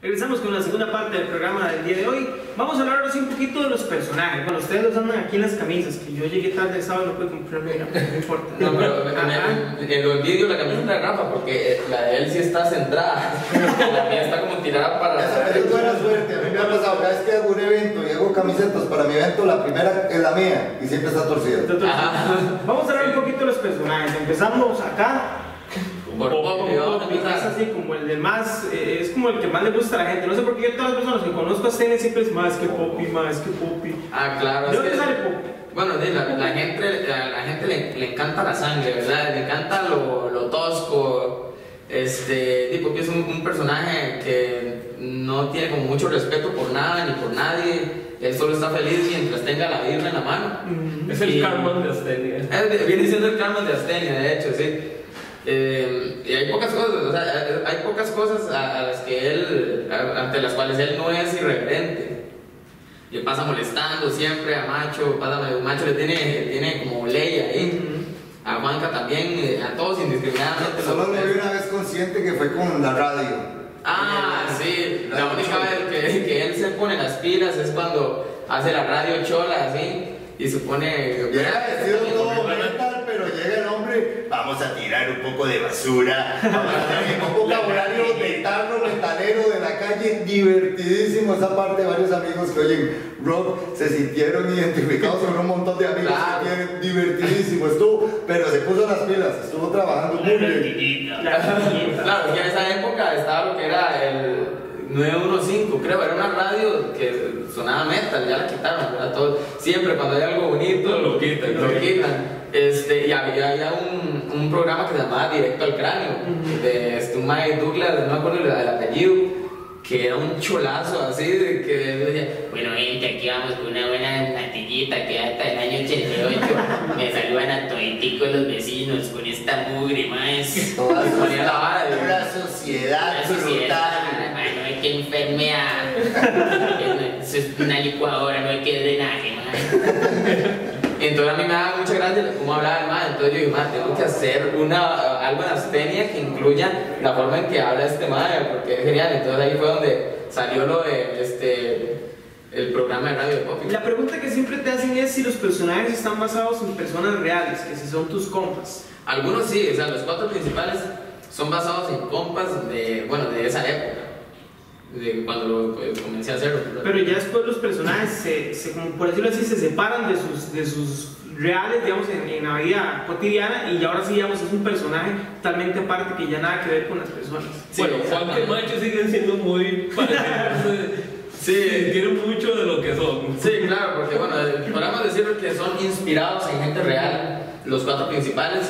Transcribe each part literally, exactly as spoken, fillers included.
Regresamos con la segunda parte del programa del día de hoy. Vamos a hablar ahora sí un poquito de los personajes. Bueno, ustedes los andan aquí en las camisas, que yo llegué tarde el sábado y no pude comprarme una, no importa. No, pero me, en lo envidio la camiseta de Rafa, porque la de él sí está centrada. La mía está como tirada para la... Esa es buena suerte. A mí me ha pasado, cada vez que hago un evento y hago camisetas para mi evento, la primera es la mía y siempre está torcida. Está torcida. Vamos a hablar un poquito de los personajes. Empezamos acá. Por poco, es así como el de más, eh, es como el que más le gusta a la gente. No sé por qué todas las personas que conozco a Steny siempre es más que Poppy, más que Poppy. Ah, claro. ¿De dónde que, sale Poppy? Bueno, la, la gente, la, la gente le, le encanta la sangre, ¿verdad? Le encanta lo, lo tosco. Este, Poppy es un, un personaje que no tiene como mucho respeto por nada ni por nadie. Él solo está feliz mientras tenga la Biblia en la mano. Mm-hmm. Es el Cartman de Astenia. Viene siendo el Cartman de Astenia, de hecho, sí. Eh, y hay pocas cosas, o sea, hay pocas cosas a, a las que él, a, ante las cuales él no es irreverente. Le pasa molestando siempre a Macho, pasa, Macho le tiene, tiene como ley ahí. Uh-huh. A Juanca también, a todos indiscriminadamente. Solo lo vi una vez consciente que fue con la radio. Ah, sí, la única vez que, que él se pone las pilas es cuando hace la radio chola, así, y se pone... Llega vestido todo metal, pero llega el hombre, vamos a tirar un poco de basura, vamos a tener un vocabulario metalero, metalero de la calle, divertidísimo. Esa parte, varios amigos que oyen rock se sintieron identificados con un montón de amigos claro. que tienen divertidísimo, estuvo, pero se puso las pilas, estuvo trabajando muy bien. Claro, que en esa época estaba lo que era el nueve uno cinco, creo, era una radio que sonaba metal, ya la quitaron, ¿verdad? Todo, siempre cuando hay algo bonito lo quitan, lo quitan. Este, y había, había un, un programa que se llamaba Directo al Cráneo, uh-huh. de este, un Mike Douglas, no me acuerdo del apellido, que era un cholazo así, de que decía, bueno gente, aquí vamos con una buena natillita que hasta el año ochenta y ocho me saludan a toditico los vecinos con esta mugre más. Toda ponía la vara de una sociedad una sociedad, no hay que enfermear, eso es una licuadora, no hay que drenaje, man. Entonces a mí me daba mucha gracia cómo hablaba el man, entonces yo dije, man, tengo que hacer una, algo en Astenia que incluya la forma en que habla este man, porque es genial. Entonces ahí fue donde salió lo de este, el programa de radio de Poppy. La pregunta que siempre te hacen es si los personajes están basados en personas reales, que si son tus compas. Algunos sí, o sea, los cuatro principales son basados en compas de, bueno, de esa época. De cuando lo pues, comencé a hacerlo. Pero ya después los personajes, se, se, como por decirlo así, se separan de sus, de sus reales, digamos, en, en la vida cotidiana, y ahora sí, digamos, es un personaje totalmente aparte que ya nada que ver con las personas. Sí, bueno, Juanca y Macho siguen siendo muy parecidos. Sí, tienen mucho de lo que son. Sí, claro, porque bueno, podemos decir que son inspirados en gente real, los cuatro principales.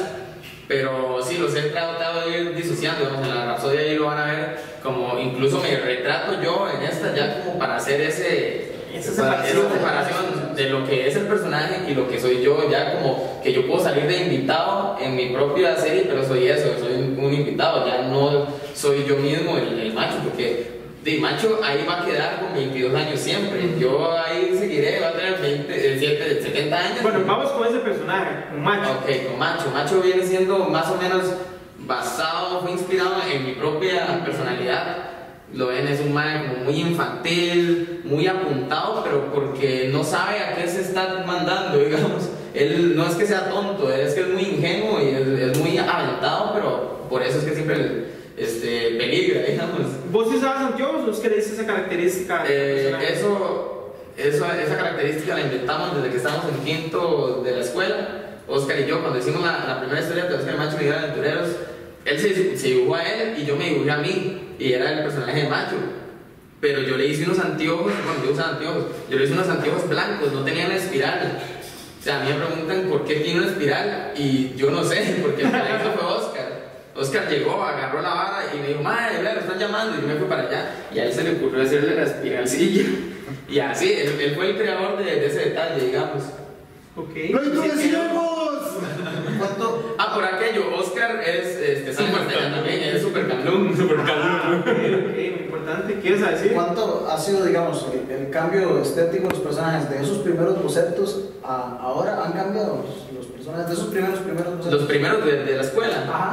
Pero sí, los he tratado de ir disociando, digamos, en la Rapsodia ahí lo van a ver, como incluso me retrato yo en esta ya como para hacer ese, esa separación, esa separación de lo que es el personaje y lo que soy yo, ya como que yo puedo salir de invitado en mi propia serie, pero soy eso, soy un invitado, ya no soy yo mismo el, el macho, porque de macho ahí va a quedar con veintidós años siempre, yo ahí seguiré, va a tener veinte, setenta años. Bueno, vamos con ese personaje, con Macho. Ok, con Macho. Macho viene siendo más o menos basado, fue inspirado en mi propia personalidad. Lo ven, es un man como muy infantil, muy apuntado, pero porque no sabe a qué se está mandando, digamos. Él no es que sea tonto, es que es muy ingenuo y es, es muy aventado, pero por eso es que siempre... El, este, peligra, digamos. ¿Vos sí usabas anteojos o es que le dices esa característica? Eh, eso, eso, esa característica la inventamos desde que estábamos en quinto de la escuela. Oscar y yo, cuando hicimos la, la primera historia de Oscar Macho y Miguel Aventureros, él se, se dibujó a él y yo me dibujé a mí, y era el personaje de Macho. Pero yo le hice unos anteojos, bueno, yo usaba anteojos, yo le hice unos anteojos blancos, no tenían espiral. O sea, a mí me preguntan por qué tiene una espiral y yo no sé, porque el que la hizo fue Oscar. Oscar llegó, agarró la vara y me dijo, madre, me están llamando, y yo me fui para allá, y a él se le ocurrió hacerle la espiralcilla, y así, él, él fue el creador de, de ese detalle, digamos. Ok. ¡No decíamos! ¿Cuánto? Ah, por aquello, Oscar es, este, San Martín también, es super calum, super calum. Ok, ok, muy importante, ¿qué ibas a decir? ¿Cuánto ha sido, digamos, el, el cambio estético de los personajes de esos primeros bocetos a ahora? ¿Han cambiado los, los personajes de esos primeros, primeros bocetos? Los primeros de, de la escuela. Ajá.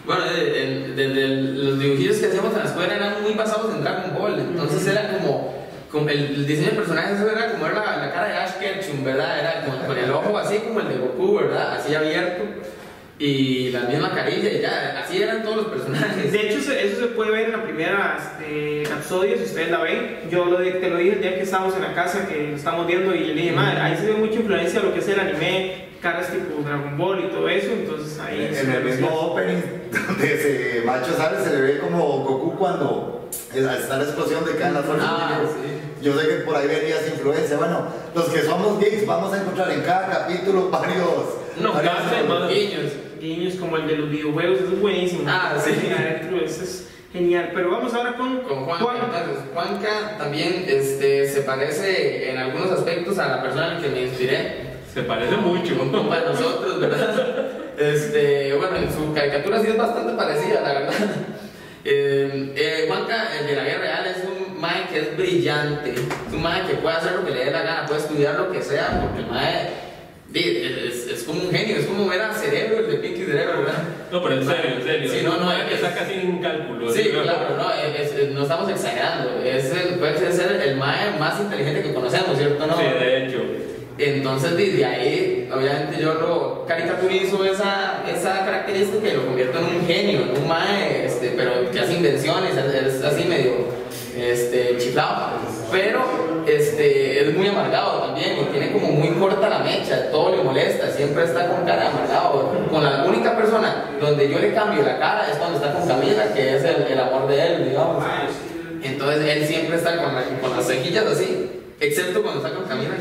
Bueno, desde los dibujillos que hacíamos en la escuela eran muy basados en Dragon Ball, entonces era como, como el, el diseño de personajes era como era la, la cara de Ash Ketchum, ¿verdad? Era como, con el ojo así como el de Goku, ¿verdad? Así abierto, y la misma carilla, y ya, así eran todos los personajes. De hecho, eso se puede ver en la primera este, Rapsodia, si ustedes la ven. Yo lo, te lo dije el día que estábamos en la casa, que lo estamos viendo, y le dije, madre, ahí se ve mucha influencia de lo que es el anime, caras tipo Dragon Ball y todo eso, entonces ahí... En el mismo opening donde ese macho sale, se le ve como Goku cuando está la explosión de caen las fuerzas. Ah, sí. Yo sé que por ahí venía esa influencia. Bueno, los que somos geeks vamos a encontrar en cada capítulo varios... No, varios casi, más guiños. Guiños como el de los videojuegos, eso es buenísimo. Ah, sí. Adentro, eso es genial. Pero vamos ahora con, Con Juanca. Entonces, Juanca también este, se parece en algunos aspectos a la persona en la que me inspiré. Se parece mucho. Un compa de nosotros, ¿verdad? Este, bueno, en su caricatura sí es bastante parecida, la verdad. Eh, eh, Juanca, el de la vida real, es un mae que es brillante. Es un mae que puede hacer lo que le dé la gana, puede estudiar lo que sea, porque el mae es, es como un genio, es como ver a Cerebro, el de Pinky Cerebro, ¿verdad? No, pero en serio, en serio. Sí, no, no, es que es- saca sin cálculo. Sí, ¿sí? claro, no, es- es- no estamos exagerando. Es el, puede ser el mae más inteligente que conocemos, ¿cierto? ¿No? Sí, de hecho. Entonces, desde ahí, obviamente, yo lo caricaturizo esa, esa característica y lo convierto en un genio, en un mae, este, pero que hace invenciones, es, es así medio este, chiflado. Pero este, es muy amargado también y tiene como muy corta la mecha, todo le molesta, siempre está con cara de amargado. Con la única persona donde yo le cambio la cara es cuando está con Camila, que es el, el amor de él, digamos. Entonces, él siempre está con, la- con las cejillas así. Excepto cuando está con Camila,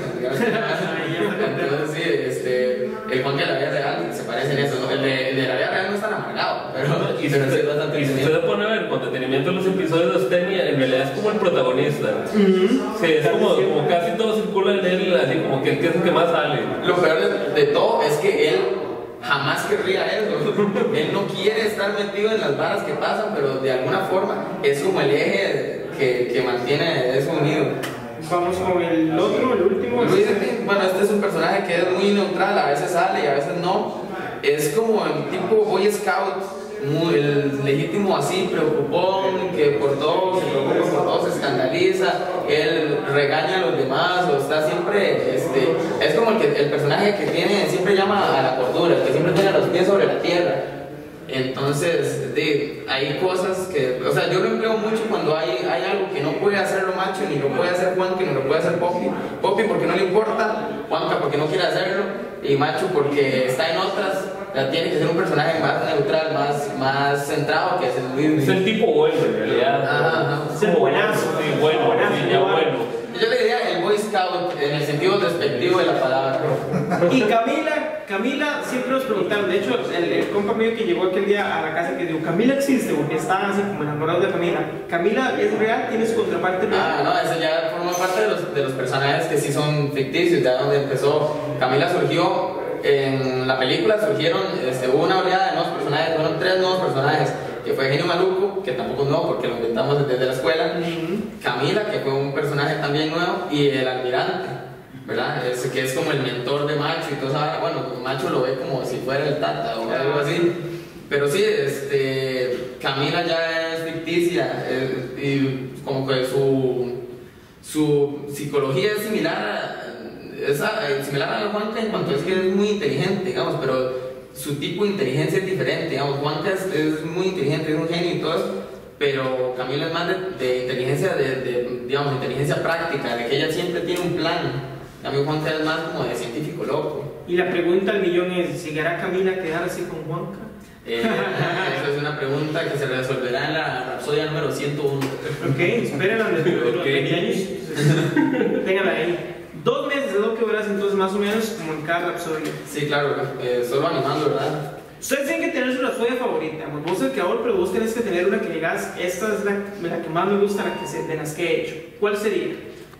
entonces sí, este, el Juan de la vida real se parece en eso, ¿no? el, de, el de la vida real no es tan amargado, pero, Y si pero sí es usted, bastante y si inteligente. usted pone a ver con detenimiento los episodios de Ostenia, en realidad es como el protagonista. Sí, es como, como casi todo circula en él, así como que, que es el que más sale. Lo peor de, de todo es que él jamás querría eso, él no quiere estar metido en las varas que pasan, pero de alguna forma es como el eje que, que mantiene eso unido. Vamos con el otro, el último. Luis, bueno, este es un personaje que es muy neutral, a veces sale y a veces no. Es como el tipo Boy Scout, muy, el legítimo así, preocupón, que por todo se preocupa, por todo se escandaliza, él regaña a los demás, o está siempre, este, es como el, que, el personaje que tiene, siempre llama a la cordura, el que siempre tiene los pies sobre la tierra. Entonces, de, hay cosas que, o sea, yo lo empleo mucho cuando hay, hay algo que no puede hacerlo Macho, ni lo puede hacer Juan, que no lo puede hacer Poppy. Poppy porque no le importa, Juanca porque no quiere hacerlo, y Macho porque está en otras, ya tiene que ser un personaje más neutral, más, más centrado, que es el Luis. Es el tipo bueno en realidad. Ajá, Es es el como buenazo. Sí, bueno, Buenazo, sí, ya bueno. bueno. Yo le diría el Boy Scout en el sentido despectivo de la palabra. Y Camila, Camila siempre nos preguntaron, de hecho, el, el compa mío que llegó aquel día a la casa que dijo, Camila existe, porque estaban así como enamorados de Camila. Camila es real, tiene su contraparte real. Ah, no, eso ya forma parte de los, de los personajes que sí son ficticios, ya donde empezó. Camila surgió en la película, surgieron, este, hubo una oleada de nuevos personajes, fueron tres nuevos personajes, que fue Genio Maluco, que tampoco es nuevo porque lo inventamos desde la escuela, Camila, que fue un personaje también nuevo, y el Almirante, ¿verdad? Es, que es como el mentor de Macho y todo eso. Bueno, Macho lo ve como si fuera el Tata o algo así. Pero sí, este, Camila ya es ficticia, eh, y como que su, su psicología es similar a, es a- similar a la Juanca en cuanto es que es muy inteligente, digamos, pero su tipo de inteligencia es diferente, digamos. Juanca es, es muy inteligente, es un genio y todo eso, pero Camila es más de, de inteligencia, de, de, digamos, inteligencia práctica, de que ella siempre tiene un plan. A mí Juanca es más como de científico loco. Y la pregunta al millón es, ¿llegará Camila a quedarse con Juanca? Eh, esa es una pregunta que se resolverá en la Rapsodia número ciento uno. Ok, espérenla desde los Ok. veinte años. Entonces, ténganla ahí. Dos meses es lo que verás entonces más o menos como en cada Rapsodia. Sí, claro, eh, solo animando, ¿verdad? Ustedes tienen que tener su Rapsodia favorita. Vos sos el creador, pero vos tenés que tener una que digas, esta es la, la que más me gusta, la que se, de las que he hecho. ¿Cuál sería?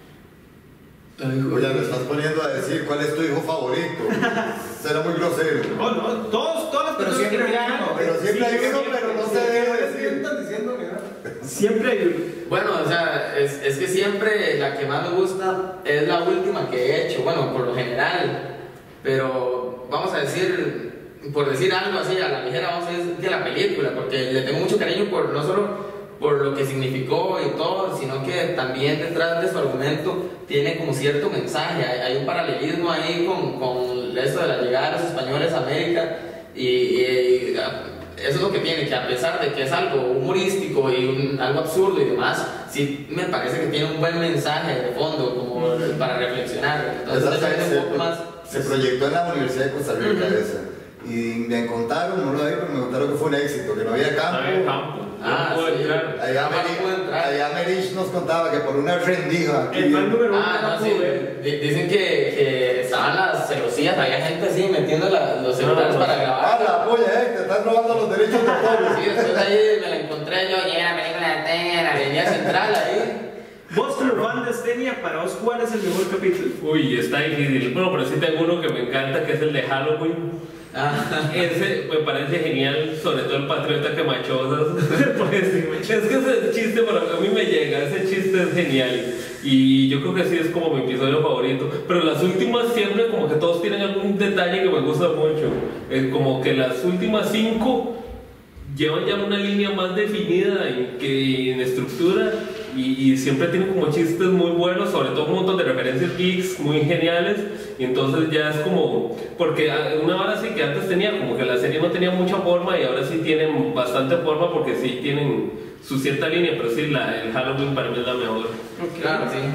O ya me estás poniendo a decir cuál es tu hijo favorito. Será muy grosero. Oh, no, todos, todas las Pero personas siempre que hay crean- uno, Pero siempre hay uno, pero no se debe decir. Están diciendo que no. Siempre hay uno. Bueno, o sea, es, es que siempre la que más me gusta es la última que he hecho, bueno, por lo general. Pero vamos a decir, por decir algo así a la ligera, vamos a decir de la película, porque le tengo mucho cariño por no solo por lo que significó y todo, sino que también detrás de su argumento tiene como cierto mensaje, hay, hay un paralelismo ahí con, con esto de la llegada de los españoles a América y, y, y eso es lo que tiene, que a pesar de que es algo humorístico y un, algo absurdo y demás, sí me parece que tiene un buen mensaje de fondo como mm. para reflexionar. Entonces me parece un poco más... Se proyectó en la Universidad de Costa Rica uh-huh. esa. Y me contaron, no lo vi, pero me contaron que fue un éxito, que no había campo. No había campo. Ah, no sí. Allá, Merich, allá Merich nos contaba que por una rendija. El fan número uno. Ah, no, sí. Dicen que, que estaban las celosías, había gente así metiendo la, los celulares no, no, para grabar. Ah, la polla, eh, te están robando los derechos de todos. Sí, después ahí me la encontré yo, y era la película de Tenia, en la avenida central ahí. Vos como fan de Stenia, para vos, ¿cuál es el mejor capítulo? Uy, está difícil. Bueno, pero sí tengo uno que me encanta, que es el de Halloween. Ah. Ese me parece genial, sobre todo el patriota que machosas. Pues, es que ese chiste para a mí me llega, ese chiste es genial. Y yo creo que sí es como mi episodio favorito. Pero las últimas siempre como que todos tienen algún detalle que me gusta mucho. Es como que las últimas cinco llevan ya una línea más definida en, que, en estructura y, y siempre tienen como chistes muy buenos, sobre todo un montón de referencias geeks muy geniales, y entonces ya es como, porque una hora sí que antes tenía como que la serie no tenía mucha forma y ahora sí tienen bastante forma porque sí tienen su cierta línea, pero sí la, el Halloween para mí es la mejor. Okay. Claro, sí.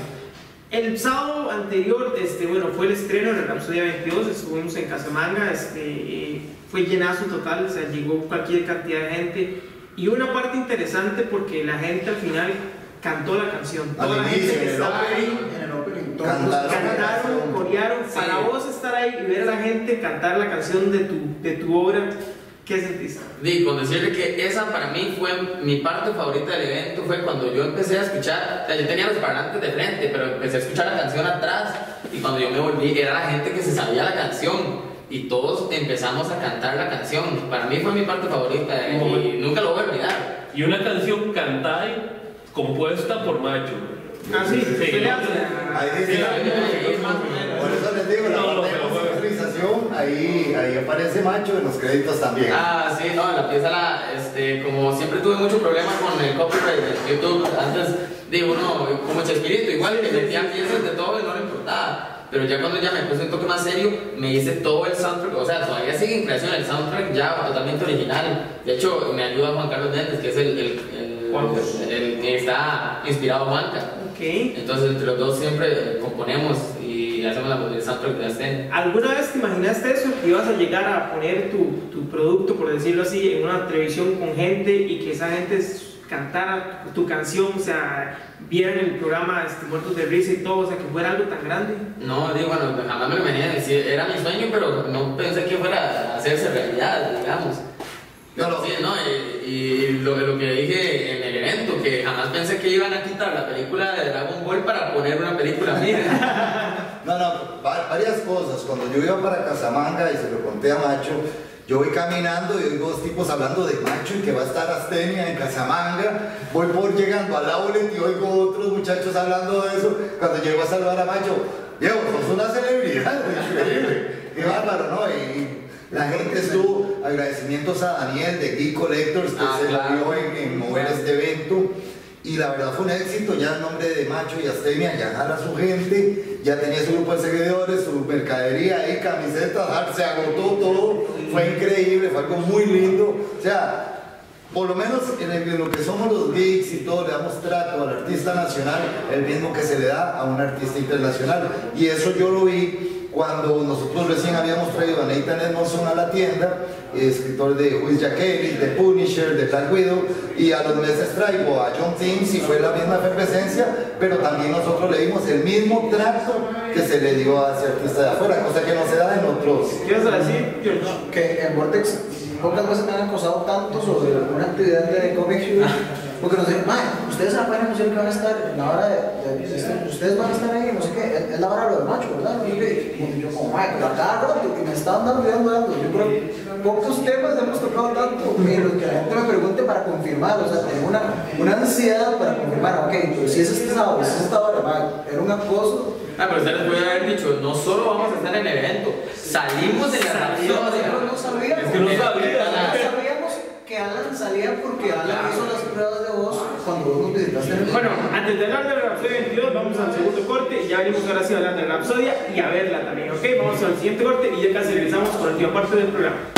El sábado anterior, este, bueno, fue el estreno de Rhapsody veintidós, estuvimos en Casamanga, este, eh, fue llenazo total, o sea, llegó cualquier cantidad de gente, y una parte interesante porque la gente al final cantó la canción, toda la gente que estaba ahí, en el opening, todos cantaron, cantaron, corearon, sí. Para vos estar ahí y ver a la gente cantar la canción de tu, de tu obra, ¿qué sentiste? Sí, con decirle que esa para mí fue mi parte favorita del evento, fue cuando yo empecé a escuchar, o sea, yo tenía los parlantes de frente, pero empecé a escuchar la canción atrás, y cuando yo me volví, era la gente que se sabía la canción, y todos empezamos a cantar la canción. Para mí fue mi parte favorita, y oh, nunca lo voy a olvidar. Y una canción cantada y compuesta por Macho. Ah, sí, sí. ¿Qué le hace? Ahí dice, por eso les digo, la no, parte de no, musicalización, ahí, ahí aparece Macho en los créditos también. Ah, sí, no, la pieza, la, este, como siempre tuve mucho problema con el copyright de YouTube, antes, digo, uno, como Chespirito, igual que metía piezas de todo y no le importaba. Pero ya cuando ya me puse un toque más serio, me hice todo el soundtrack, o sea, todavía sigue en creación el soundtrack ya totalmente original. De hecho, me ayuda Juan Carlos Méndez, que es el, el, el, el que está inspirado en Juanca. Okay. Entonces, entre los dos siempre componemos y hacemos la, el soundtrack de la escena. ¿Alguna vez te imaginaste eso? Que ibas a llegar a poner tu, tu producto, por decirlo así, en una televisión con gente y que esa gente cantara tu canción, o sea, vieran el programa este, Muertos de Risa y todo, o sea, que fuera algo tan grande? No, digo, bueno, jamás me lo venía a decir, era mi sueño, pero no pensé que fuera a hacerse realidad, digamos. No, no. Sí, no, y, y lo, lo que dije en el evento, que jamás pensé que iban a quitar la película de Dragon Ball para poner una película mía. No, no, varias cosas. Cuando yo iba para Casamanga y se lo conté a Macho, yo voy caminando y oigo dos tipos hablando de Macho y que va a estar Astenia en Casamanga. Voy por llegando al outlet y oigo otros muchachos hablando de eso. Cuando llego a saludar a Macho, Diego, sos una celebridad, increíble. Qué bárbaro, ¿no? Y la gente estuvo, agradecimientos a Daniel de Geek Collectors que ah, se claro. lo dio en, en mover este evento. Y la verdad fue un éxito, ya el nombre de Macho y Astenia ya jala su gente, ya tenía su grupo de seguidores, su mercadería ahí, camisetas, se agotó todo, fue increíble, fue algo muy lindo. O sea, por lo menos en, el, en lo que somos los geeks y todo, le damos trato al artista nacional, el mismo que se le da a un artista internacional. Y eso yo lo vi cuando nosotros recién habíamos traído a Nathan Edmondson a la tienda, escritor de Who is Jack Ellis, de Punisher, de Black Widow, y a los meses traigo a John Teams y fue la misma efervescencia, pero también nosotros le dimos el mismo trato que se le dio a ese artista de afuera, cosa que no se da en otros. ¿Qué vas a decir, George? Que en Vortex pocas veces me han acosado tanto sobre una actividad de Comic Show, porque nos dicen, mae, ustedes se pueden anunciar que van a estar en la hora de, de, de, de ustedes van a estar ahí, no sé qué, es, es la hora de lo de Macho, ¿verdad? Y yo como, mae, pero a cada rato, y me están dando, dando, dando, yo creo que pocos temas hemos tocado tanto, pero que la gente me pregunte para confirmar, o sea, tengo una, una ansiedad para confirmar, ok, pero si es este sábado, si es esta hora, mae, era un acoso. Ah, pero ustedes pueden haber dicho, no solo vamos a estar en el evento, Salimos de la Nosotros Rapsodia. no sabíamos. Es que no sabía. No sabíamos que Alan salía porque Alan hizo las pruebas de voz cuando vos nos visitaste en el. Bueno, antes de hablar de la Rapsodia veintidós, vamos al segundo corte y ya venimos ahora sí a hablar de la Rapsodia y a verla también, ¿ok? Vamos al siguiente corte y ya casi regresamos con la última parte del programa.